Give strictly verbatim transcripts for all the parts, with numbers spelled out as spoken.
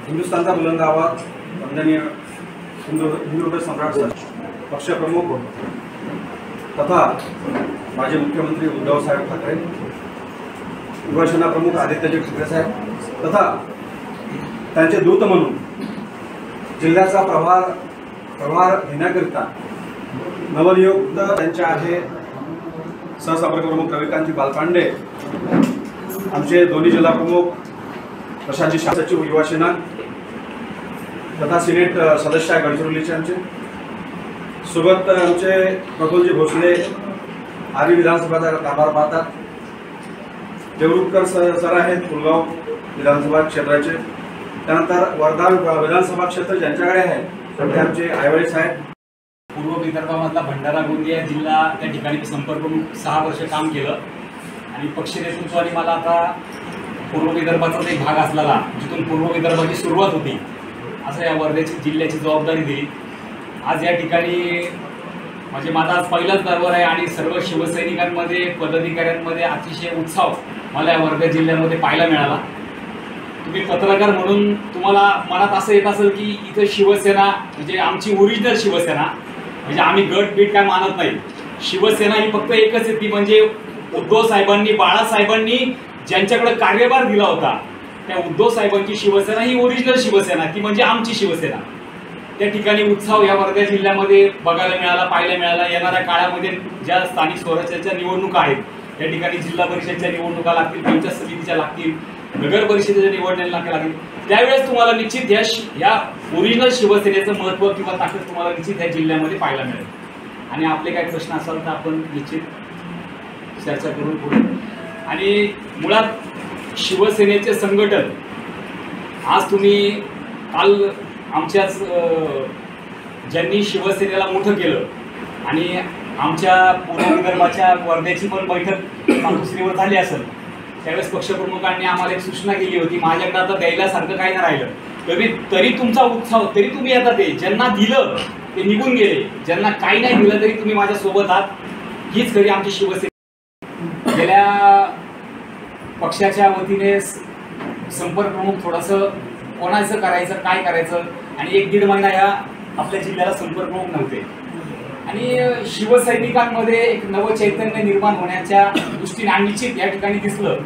हिंदुस्थानचा बुलंद आवाज वंदनीय हिंदू हिंदू सम्राट पक्षप्रमुख तथा माजी मुख्यमंत्री उद्धव साहेब ठाकरे, युवासेना प्रमुख आदित्यजी ठाकरे साहेब तथा त्यांचे दूत म्हणून जिल्ह्याचा प्रभार प्रभार घेण्याकरिता नवनियुक्त त्यांचे आहे सहसंपर्क प्रमुख रविकांतजी बालपांडे, आमचे दोन्ही जिल्हा प्रमुख प्रशांतजी सचिव युवासेना तथा सिनेट सदस्य आहे गडचिरोलीचे आमचे सोबत आमचे प्रफुल्लजी भोसले आरी विधानसभाचा कारभार पाहतात, देवरुखकर सर आहेत पुलगाव विधानसभा क्षेत्राचे, त्यानंतर वर्धा विधानसभा क्षेत्र ज्यांच्याकडे आहे ते आमचे आयवाळे साहेब। पूर्व विदर्भामधला भंडारा गोंदिया जिल्हा त्या ठिकाणी मी संपर्क म्हणून सहा वर्ष काम केलं आणि पक्ष नेतृत्वाने मला आता पूर्व विदर्भाचाच एक भाग असलेला जिथून पूर्व विदर्भाची सुरुवात होती असं या वर्ध्याची जिल्ह्याची जबाबदारी दिली। आज या ठिकाणी म्हणजे माझा आज पहिलाच दरबार आहे आणि सर्व शिवसैनिकांमध्ये पदाधिकाऱ्यांमध्ये अतिशय उत्साह मला या वर्धा जिल्ह्यामध्ये पाहायला मिळाला। तुम्ही पत्रकार म्हणून तुम्हाला मनात असं येत असेल की इथं शिवसेना म्हणजे आमची ओरिजिनल शिवसेना म्हणजे आम्ही गट बीट काय मानत नाही, शिवसेना ही फक्त एकच आहे ती म्हणजे उद्धव साहेबांनी बाळासाहेबांनी ज्यांच्याकडे कार्यभार दिला होता त्या उद्धव साहेबांची शिवसेना ही ओरिजिनल शिवसेना ती म्हणजे आमची शिवसेना। त्या ठिकाणी उत्साह या वर्धा जिल्ह्यामध्ये बघायला मिळाला पाहायला मिळाला। येणाऱ्या काळामध्ये ज्या स्थानिक स्वराज्याच्या निवडणुका आहेत त्या ठिकाणी जिल्हा परिषदेच्या निवडणुका लागतील, पंचायत समितीच्या लागतील, नगर परिषदेच्या निवडणुका लागतील, त्यावेळेस तुम्हाला निश्चित या या ओरिजिनल शिवसेनेचं महत्त्व किंवा ताकद तुम्हाला निश्चित या जिल्ह्यामध्ये पाहायला मिळेल। आणि आपले काही प्रश्न असाल तर आपण निश्चित चर्चा करून पुढे। आणि मुळात शिवसेनेचे संघटन आज तुम्ही काल आमच्याच ज्यांनी शिवसेनेला मोठं केलं आणि आमच्या पूर्व विदर्भाच्या वर्ध्याची पण बैठक मातोश्रीवर झाली असेल त्यावेळेस पक्षप्रमुखांनी आम्हाला एक सूचना केली होती, माझ्याकडे आता द्यायलासारखं काही नाही राहिलं तरी तरी तुमचा उत्साह तरी तुम्ही आता ते ज्यांना दिलं ते निघून गेले, ज्यांना काही नाही दिलं तरी तुम्ही माझ्यासोबत आहात, हीच खरी आमची शिवसेना। गेल्या पक्षाच्या वतीने संपर्क प्रमुख थोडंसं कोणाचं करायचं काय करायचं आणि एक दीड महिना या आपल्या जिल्ह्याला संपर्क प्रमुख नव्हते आणि शिवसैनिकांमध्ये एक नव चैतन्य निर्माण होण्याच्या दृष्टीने निश्चित या ठिकाणी दिसलं।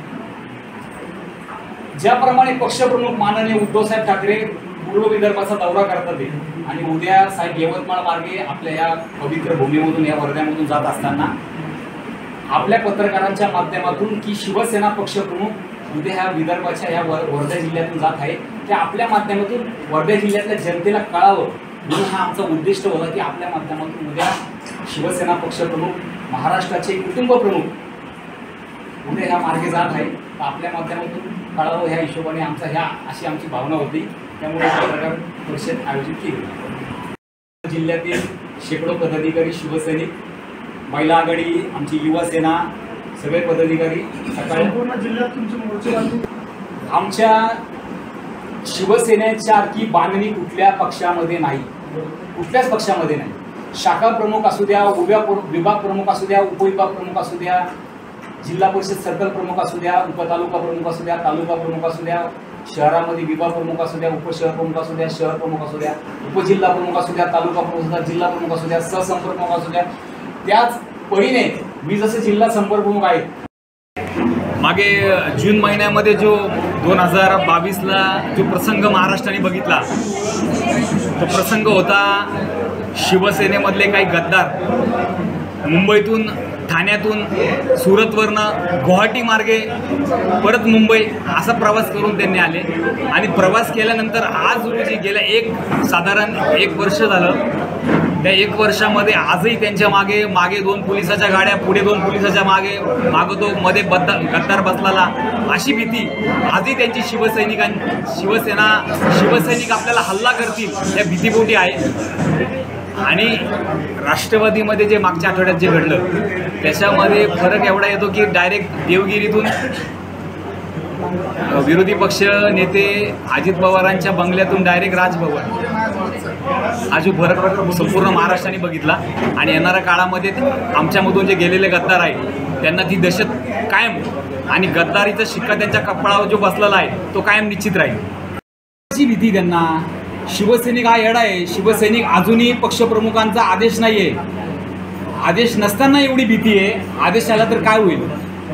ज्याप्रमाणे पक्षप्रमुख माननीय उद्धव साहेब ठाकरे पूर्व विदर्भाचा दौरा करतात आणि उद्या साहेब यवतमाळ मार्गे आपल्या या पवित्र भूमीमधून या वर्ध्यामधून जात असताना आपल्या पत्रकारांच्या माध्यमातून की शिवसेना पक्षप्रमुख उद्या ह्या विदर्भाच्या ह्या वर्धा जिल्ह्यातून जात आहे त्या आपल्या माध्यमातून वर्धा जिल्ह्यातल्या जनतेला कळावं म्हणून हा आमचा उद्दिष्ट होता की आपल्या माध्यमातून उद्या शिवसेना पक्षप्रमुख महाराष्ट्राचे कुटुंब प्रमुख उद्या ह्या मार्गे जात आहे तर आपल्या माध्यमातून कळावं ह्या हिशोबाने आमचा ह्या अशी आमची भावना होती, त्यामुळे पत्रकार परिषद आयोजित केली। जिल्ह्यातील शेकडो पदाधिकारी शिवसैनिक महिला आघाडी आमची युवा सेना सगळे पदाधिकारी सकाळी पूर्ण जिल्ह्यात तुमचे मोर्चे आमच्या शिवसेनेसारखी बांधणी कुठल्या पक्षामध्ये नाही, कुठल्याच पक्षामध्ये नाही। शाखा प्रमुख असू द्या, उभ्या विभाग प्रमुख असू द्या, उपविभाग प्रमुख असू द्या, जिल्हा परिषद सर्कल प्रमुख असू द्या, उपतालुका प्रमुख असू द्या, तालुका प्रमुख असू द्या, शहरामध्ये विभाग प्रमुख असू द्या, उपशहर प्रमुख असू द्या, शहर प्रमुख असू द्या, उपजिल्हा प्रमुख असू द्या, तालुका प्रमुख असू द्या, जिल्हा प्रमुख असू द्या, सहसंपर्क प्रमुख असू द्या, त्याच परीने मी जसे जिल्हा संपर्क प्रमुख आहे। मागे जून महिन्यामध्ये जो दोन हजार बावीसला जो प्रसंग महाराष्ट्राने बघितला तो प्रसंग होता शिवसेनेमधले काही गद्दार मुंबईतून ठाण्यातून सुरतवरनं गुवाहाटी मार्गे परत मुंबई असा प्रवास करून त्यांनी आले आणि प्रवास केल्यानंतर आज रोजी गेल्या एक साधारण एक वर्ष झालं, त्या एक वर्षामध्ये आजही त्यांच्या मागे मागे दोन पोलिसाच्या गाड्या, पुढे दोन पोलिसाच्या मागे मागं तो मध्ये बद्दा गद्दार बसलेला अशी भीती आजही त्यांची शिवसैनिकां शिवसेना शिवसैनिक आपल्याला हल्ला करतील या भीतीपोटी आहे। आणि राष्ट्रवादीमध्ये जे मागच्या आठवड्यात जे घडलं त्याच्यामध्ये फरक एवढा येतो की डायरेक्ट देवगिरीतून विरोधी पक्ष नेते अजित पवारांच्या बंगल्यातून डायरेक्ट राजभवन हा जो फरक संपूर्ण महाराष्ट्राने बघितला आणि येणाऱ्या काळामध्ये आमच्यामधून जे गेलेले गद्दार आहेत त्यांना ती दहशत कायम आणि गद्दारीचा शिक्का त्यांच्या कपाळावर जो बसलेला आहे तो कायम निश्चित राहील। ची भीती त्यांना. शिवसैनिक हा येडा आहे. शिवसैनिक अजूनही पक्षप्रमुखांचा आदेश नाही आहे. आदेश नसताना एवढी भीती आहे. आदेश आला तर काय होईल.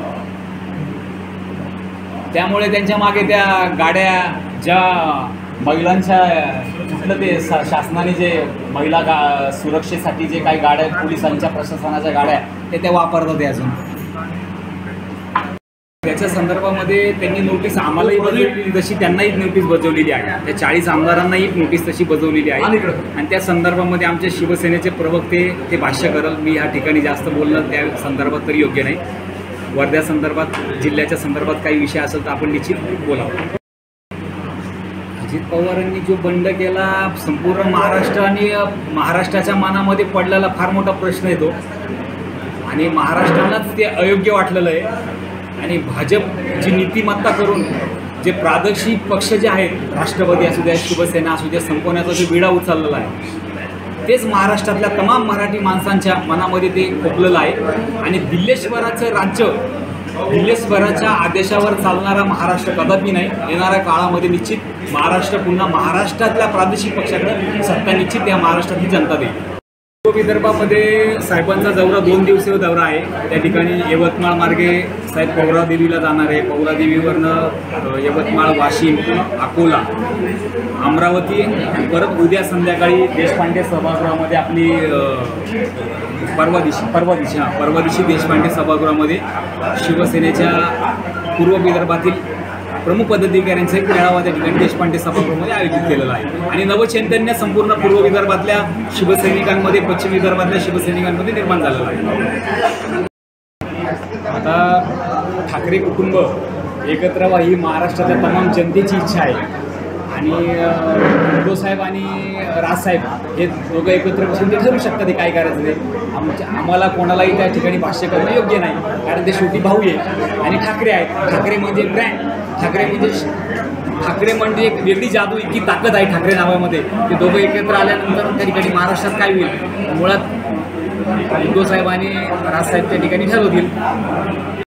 त्यामुळे त्यांच्या मागे त्या गाड्या ज्या महिलांच्या कुठलं ते शासनाने जे महिला गा सुरक्षेसाठी जे काही गाड्या पोलिसांच्या प्रशासनाच्या गाड्या ते त्या वापरतात. अजून त्याच्या संदर्भामध्ये त्यांनी नोटीस आम्हालाही बजावली जशी त्यांनाही नोटीस बजावलेली आहे. त्या चाळीस आमदारांनाही नोटीस तशी बजावलेली आहे. आणि त्या संदर्भामध्ये आमचे शिवसेनेचे प्रवक्ते ते भाष्य करल. मी ह्या ठिकाणी जास्त बोलणं त्या संदर्भात तरी योग्य नाही. वर्ध्या संदर्भात जिल्ह्याच्या संदर्भात काही विषय असेल तर आपण निश्चित बोलावं. अजित पवारांनी जो बंड केला संपूर्ण महाराष्ट्र आणि महाराष्ट्राच्या मनामध्ये पडलेला फार मोठा प्रश्न येतो आणि महाराष्ट्रालाच ते अयोग्य वाटलेलं आहे. आणि भाजप जी नीतिमत्ता करून जे प्रादेशिक पक्ष जे आहेत राष्ट्रवादी असू द्या शिवसेना असू द्या संपवण्याचा जो विडा उचललेला आहे तेच महाराष्ट्रातल्या तमाम मराठी माणसांच्या मनामध्ये ते खोपलेलं आहे. आणि दिल्लेश्वराचं राज्य दिल्लेश्वराच्या आदेशावर चालणारा महाराष्ट्र कदापि नाही. येणाऱ्या काळामध्ये निश्चित महाराष्ट्र पुन्हा महाराष्ट्रातल्या प्रादेशिक पक्षाकडे सत्ता निश्चित या महाराष्ट्रातली जनता देईल. पूर्व विदर्भामध्ये साहेबांचा दौरा दोन दिवसीय दौरा आहे. त्या ठिकाणी यवतमाळ मार्गे साहेब पौरादेवीला जाणार आहे. पौरादेवीवरनं यवतमाळ वाशिम अकोला अमरावती परत उद्या संध्याकाळी देशपांडे सभागृहामध्ये आपली परवा दिवशी परवा दिवशी हां परवा दिवशी देशपांडे सभागृहामध्ये शिवसेनेच्या पूर्व विदर्भातील प्रमुख पदाधिकाऱ्यांचा एक मेळावा त्या ठिकाणी देशपांडे सभागृहामध्ये आयोजित केलेला आहे. आणि नवचैतन्य संपूर्ण पूर्व विदर्भातल्या शिवसैनिकांमध्ये पश्चिम विदर्भातल्या शिवसैनिकांमध्ये निर्माण झालेलं आहे. आता ठाकरे कुटुंब एकत्र व्हा ही महाराष्ट्रातल्या तमाम जनतेची इच्छा आहे. आणि उद्धव साहेब आणि राजसाहेब हे दोघं एकत्र बसून ते ठरवू शकतात ते काय करायचं ते. आमच्या आम्हाला कोणालाही त्या ठिकाणी भाष्य करणं योग्य नाही कारण ते शेवटी भाऊ आहे आणि ठाकरे आहेत. ठाकरे म्हणजे ब्रँड. ठाकरे म्हणजे ठाकरे म्हणजे एक वेगळी जादू इतकी ताकद आहे ठाकरे नावामध्ये. ते दोघं एकत्र आल्यानंतर त्या ठिकाणी महाराष्ट्रात काय होईल मुळात उद्धव साहेब आणि राजसाहेब त्या ठिकाणी ठरवतील.